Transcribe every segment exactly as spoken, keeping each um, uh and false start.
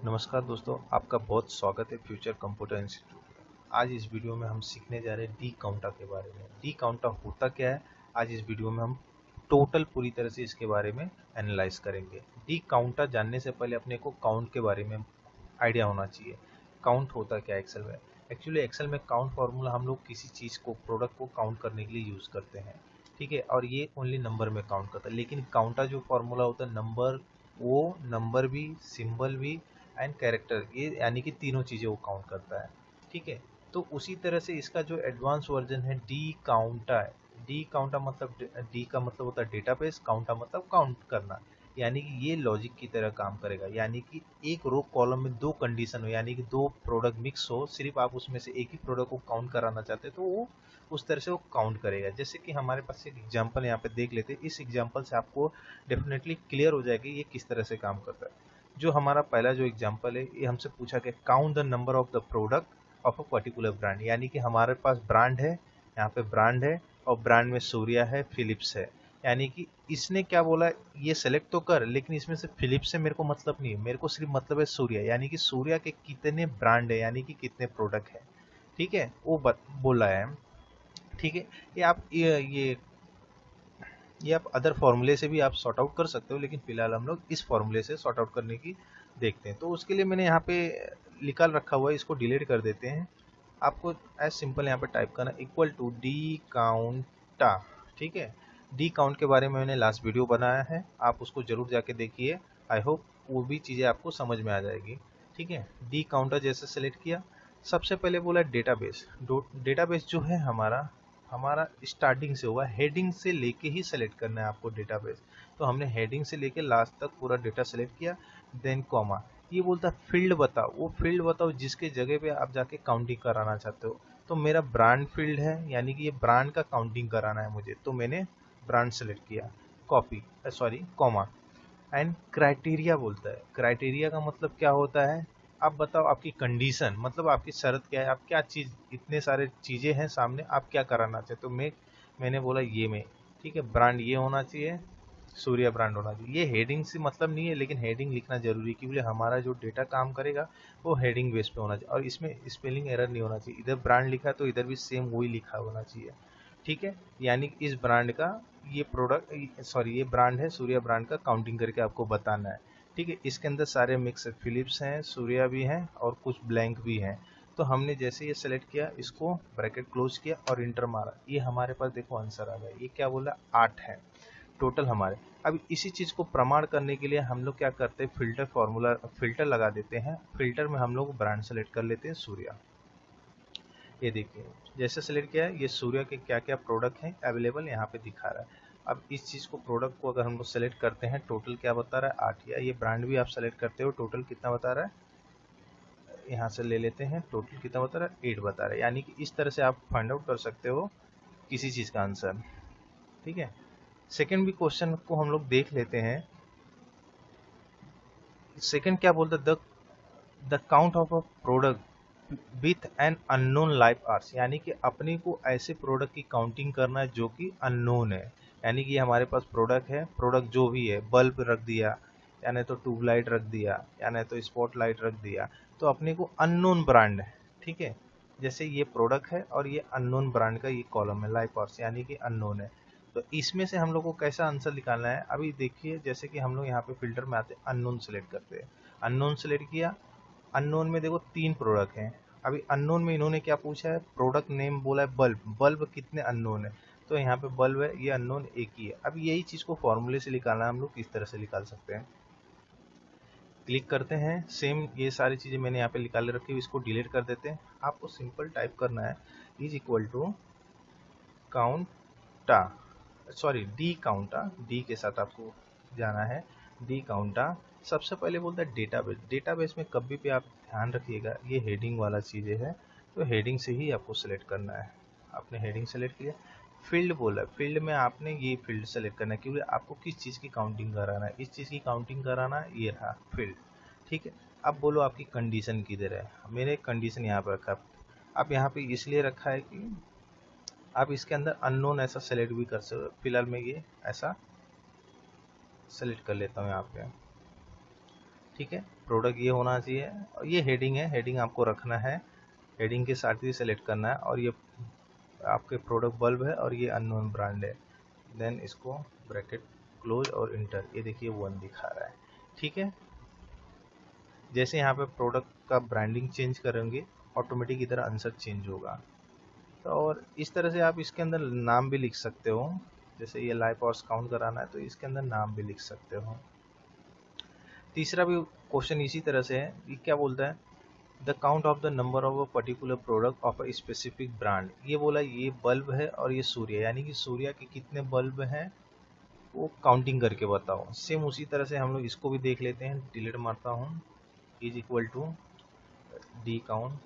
नमस्कार दोस्तों, आपका बहुत स्वागत है फ्यूचर कंप्यूटर इंस्टीट्यूट में। आज इस वीडियो में हम सीखने जा रहे हैं डी काउंटा के बारे में। डी काउंटा होता क्या है, आज इस वीडियो में हम टोटल पूरी तरह से इसके बारे में एनालाइज करेंगे। डी काउंटा जानने से पहले अपने को काउंट के बारे में आइडिया होना चाहिए। काउंट होता क्या है एक्सेल में? एक्चुअली एक्सेल में काउंट फार्मूला हम लोग किसी चीज़ को, प्रोडक्ट को काउंट करने के लिए यूज़ करते हैं, ठीक है। और ये ओनली नंबर में काउंट करता है। लेकिन काउंटा जो फार्मूला होता है, नंबर, वो नंबर भी, सिंबल भी एंड कैरेक्टर, ये यानी कि तीनों चीज़ें वो काउंट करता है, ठीक है। तो उसी तरह से इसका जो एडवांस वर्जन है डी काउंटा है। डी काउंटा मतलब, डी का मतलब होता है डेटाबेस, काउंटा मतलब काउंट करना। यानी कि ये लॉजिक की तरह काम करेगा। यानी कि एक रो कॉलम में दो कंडीशन हो, यानी कि दो प्रोडक्ट मिक्स हो, सिर्फ आप उसमें से एक ही प्रोडक्ट को काउंट कराना चाहते हैं तो वो उस तरह से वो काउंट करेगा। जैसे कि हमारे पास एक एग्जांपल यहाँ पे देख लेते हैं। इस एग्जांपल से आपको डेफिनेटली क्लियर हो जाएगा ये किस तरह से काम करता है। जो हमारा पहला जो एग्जांपल है, ये हमसे पूछा कि count the number of the product of a particular brand. यानी कि हमारे पास ब्रांड है, यहाँ पे ब्रांड है और ब्रांड में सूर्या है, फिलिप्स है। यानी कि इसने क्या बोला, ये सेलेक्ट तो कर, लेकिन इसमें से फिलिप्स से मेरे को मतलब नहीं है, मेरे को सिर्फ मतलब है सूर्या। यानी कि सूर्या के कितने ब्रांड है, यानी कि कितने प्रोडक्ट है, ठीक है, वो बोला है, ठीक है। ये आप ये ये ये आप अदर फॉर्मूले से भी आप सॉर्ट आउट कर सकते हो, लेकिन फिलहाल हम लोग इस फॉर्मूले से सॉर्ट आउट करने की देखते हैं। तो उसके लिए मैंने यहाँ पे निकाल रखा हुआ है, इसको डिलीट कर देते हैं। आपको एज सिंपल यहाँ पे टाइप करना इक्वल टू डी काउंटा, ठीक है। डी काउंट के बारे में मैंने लास्ट वीडियो बनाया है, आप उसको जरूर जाके देखिए। आई होप वो भी चीज़ें आपको समझ में आ जाएगी, ठीक है। डी काउंटर जैसे सेलेक्ट किया, सबसे पहले बोला डेटाबेस। डेटाबेस जो है हमारा हमारा स्टार्टिंग से होगा, हेडिंग से लेके ही सेलेक्ट करना है आपको डेटाबेस। तो हमने हेडिंग से लेके लास्ट तक पूरा डेटा सेलेक्ट किया। देन कॉमा, ये बोलता है फील्ड बताओ, वो फील्ड बताओ जिसके जगह पे आप जाके काउंटिंग कराना चाहते हो। तो मेरा ब्रांड फील्ड है, यानी कि ये ब्रांड का काउंटिंग कराना है मुझे, तो मैंने ब्रांड सेलेक्ट किया, copy, sorry comma. And criteria बोलता है। क्राइटेरिया का मतलब क्या होता है, आप बताओ आपकी कंडीशन, मतलब आपकी शर्त क्या है, आप क्या चीज़, इतने सारे चीज़ें हैं सामने, आप क्या कराना चाहते तो मैं मैंने बोला ये में, ठीक है, ब्रांड ये होना चाहिए, सूर्या ब्रांड होना चाहिए। ये हेडिंग से मतलब नहीं है, लेकिन हेडिंग लिखना जरूरी है, क्योंकि हमारा जो डेटा काम करेगा वो हेडिंग बेस पे होना चाहिए। और इसमें स्पेलिंग एरर नहीं होना चाहिए, इधर ब्रांड लिखा है तो इधर भी सेम वही लिखा होना चाहिए, ठीक है। यानी कि इस ब्रांड का, ये प्रोडक्ट, सॉरी ये ब्रांड है, सूर्या ब्रांड का काउंटिंग करके आपको बताना है, ठीक है। इसके अंदर सारे मिक्स है, फिलिप्स हैं, सूर्या भी हैं और कुछ ब्लैंक भी हैं। तो हमने जैसे ये सेलेक्ट किया, इसको ब्रैकेट क्लोज किया और इंटर मारा, ये हमारे पास देखो आंसर आ गया। ये क्या बोला, आठ है टोटल हमारे। अब इसी चीज़ को प्रमाण करने के लिए हम लोग क्या करते हैं, फिल्टर फॉर्मूला, फिल्टर लगा देते हैं। फिल्टर में हम लोग ब्रांड सेलेक्ट कर लेते हैं सूर्या। ये देखिए जैसे सेलेक्ट किया है, ये सूर्या के क्या क्या प्रोडक्ट हैं अवेलेबल यहाँ पे दिखा रहा है। अब इस चीज़ को, प्रोडक्ट को अगर हम लोग सेलेक्ट करते हैं, टोटल क्या बता रहा है, आठ। या ये ब्रांड भी आप सेलेक्ट करते हो, टोटल कितना बता रहा है, यहाँ से ले लेते हैं, टोटल कितना बता रहा है, एट बता रहा है। यानी कि इस तरह से आप फाइंड आउट कर सकते हो किसी चीज़ का आंसर, ठीक है। सेकेंड भी क्वेश्चन को हम लोग देख लेते हैं। सेकेंड क्या बोलता है, the the count of a product with an unknown life hours. यानी कि अपने को ऐसे प्रोडक्ट की काउंटिंग करना है जो कि अननोन है। यानी कि हमारे पास प्रोडक्ट है, प्रोडक्ट जो भी है, बल्ब रख दिया, या नहीं तो ट्यूबलाइट रख दिया, या नहीं तो स्पॉट लाइट रख दिया, तो अपने को अननोन ब्रांड है, ठीक है। जैसे ये प्रोडक्ट है और ये अननोन ब्रांड का ये कॉलम है, लाइफ आर्स, यानी कि अननोन है। तो इसमें से हम लोग को कैसा आंसर निकालना है, अभी देखिए, जैसे कि हम लोग यहाँ पे फिल्टर में आते हैं, अननोन सेलेक्ट करते हैं। अननोन सेलेक्ट किया, अननोन में देखो तीन प्रोडक्ट हैं। अभी अननोन में इन्होंने क्या पूछा है, प्रोडक्ट नेम बोला है बल्ब, बल्ब कितने अननोन है, तो यहाँ पे बल्ब है, ये अननोन एक ही है। अब यही चीज़ को फॉर्मूले से निकालना है, हम लोग किस तरह से निकाल सकते हैं। क्लिक करते हैं, सेम ये सारी चीज़ें मैंने यहाँ पे निकाल रखी है, इसको डिलीट कर देते हैं। आपको सिंपल टाइप करना है, is equal to counta, sorry D counta, D के साथ आपको जाना है, डी काउंटा। सबसे पहले बोलता है डेटाबेस। डेटाबेस में कभी भी आप ध्यान रखिएगा, ये हेडिंग वाला चीज़ें है, तो हेडिंग से ही आपको सेलेक्ट करना है। आपने हेडिंग सेलेक्ट किया, फील्ड बोला, फील्ड में आपने ये फील्ड सेलेक्ट करना है, क्योंकि आपको किस चीज़ की काउंटिंग कराना है, इस चीज़ की काउंटिंग कराना है, ये रहा फील्ड, ठीक है। अब बोलो आपकी कंडीशन किधर है, मेरे कंडीशन यहाँ पर रखा। अब यहाँ पे इसलिए रखा है कि आप इसके अंदर अननोन ऐसा सेलेक्ट भी कर सकते हो। फिलहाल मैं ये ऐसा सेलेक्ट कर लेता हूँ यहाँ पे, ठीक है, प्रोडक्ट ये होना चाहिए और ये हेडिंग है, हेडिंग आपको रखना है, हेडिंग के साथ ही सेलेक्ट करना है। और ये आपके प्रोडक्ट बल्ब है और ये अननोन ब्रांड है। देन इसको ब्रैकेट क्लोज और इंटर, ये देखिए वन दिखा रहा है। ठीक है, जैसे यहाँ पे प्रोडक्ट का ब्रांडिंग चेंज करेंगे ऑटोमेटिक इधर आंसर चेंज होगा। तो और इस तरह से आप इसके अंदर नाम भी लिख सकते हो, जैसे ये लाइफ और काउंट कराना है तो इसके अंदर नाम भी लिख सकते हो। तीसरा भी क्वेश्चन इसी तरह से है, ये क्या बोलता है, the count of the number of a particular product of a specific brand. ये बोला ये बल्ब है और ये सूर्य, यानी कि सूर्य के कितने बल्ब हैं वो काउंटिंग करके बताओ। सेम उसी तरह से हम लोग इसको भी देख लेते हैं, डिलीट मारता हूँ, is equal to D count,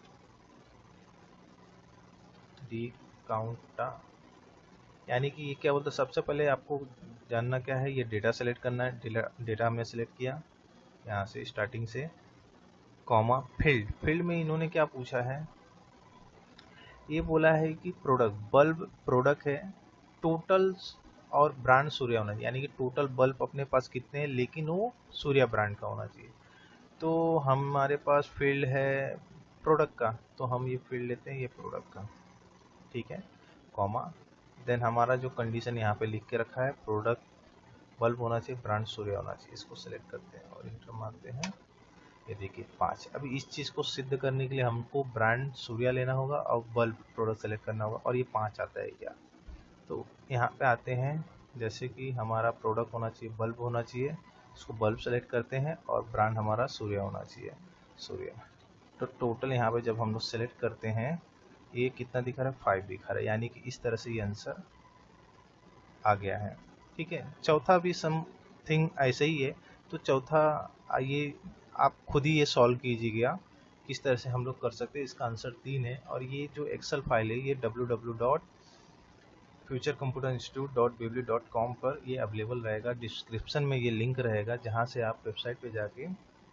D counta, यानी कि ये क्या बोलता है, सबसे पहले आपको जानना क्या है, ये डेटा सेलेक्ट करना है। डेटा हमने सेलेक्ट किया यहाँ से स्टार्टिंग से, कॉमा फील्ड, फील्ड में इन्होंने क्या पूछा है, ये बोला है कि प्रोडक्ट बल्ब प्रोडक्ट है, टोटल और ब्रांड सूर्य होना चाहिए, यानी कि टोटल बल्ब अपने पास कितने हैं लेकिन वो सूर्य ब्रांड का होना चाहिए। तो हमारे पास फील्ड है प्रोडक्ट का, तो हम ये फील्ड लेते हैं, ये प्रोडक्ट का, ठीक है, कॉमा। देन हमारा जो कंडीशन यहाँ पे लिख के रखा है, प्रोडक्ट बल्ब होना चाहिए, ब्रांड सूर्य होना चाहिए, इसको सेलेक्ट करते हैं और इंटर मारते हैं। ये देखिए पाँच। अभी इस चीज़ को सिद्ध करने के लिए हमको ब्रांड सूर्या लेना होगा और बल्ब प्रोडक्ट सेलेक्ट करना होगा, और ये पाँच आता है क्या। तो यहाँ पे आते हैं, जैसे कि हमारा प्रोडक्ट होना चाहिए, बल्ब होना चाहिए, इसको बल्ब सेलेक्ट करते हैं और ब्रांड हमारा सूर्या होना चाहिए, सूर्या। तो टोटल यहाँ पे जब हम लोग सेलेक्ट करते हैं, ये कितना दिखा रहा है, फाइव दिखा रहा है, यानी कि इस तरह से ये आंसर आ गया है। ठीक है, चौथा भी समथिंग ऐसे ही है। तो चौथा आइए आप खुद ही ये सॉल्व कीजिएगा किस तरह से हम लोग कर सकते हैं। इसका आंसर तीन है, और ये जो एक्सेल फाइल है ये W W W dot future computer institute dot weebly dot com पर ये अवेलेबल रहेगा। डिस्क्रिप्शन में ये लिंक रहेगा जहाँ से आप वेबसाइट पे जाके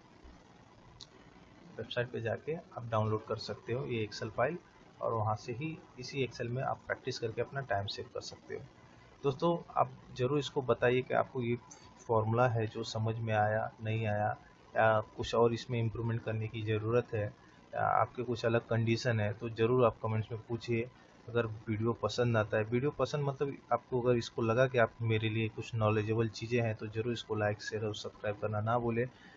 वेबसाइट पे जाके आप डाउनलोड कर सकते हो ये एक्सेल फाइल, और वहाँ से ही इसी एक्सेल में आप प्रैक्टिस करके अपना टाइम सेव कर सकते हो। दोस्तों आप ज़रूर इसको बताइए कि आपको ये फॉर्मूला है जो समझ में आया, नहीं आया, या कुछ और इसमें इम्प्रूवमेंट करने की ज़रूरत है, या आपके कुछ अलग कंडीशन है, तो ज़रूर आप कमेंट्स में पूछिए। अगर वीडियो पसंद आता है, वीडियो पसंद मतलब आपको अगर इसको लगा कि आप मेरे लिए कुछ नॉलेजेबल चीज़ें हैं, तो ज़रूर इसको लाइक शेयर और सब्सक्राइब करना ना भूलें।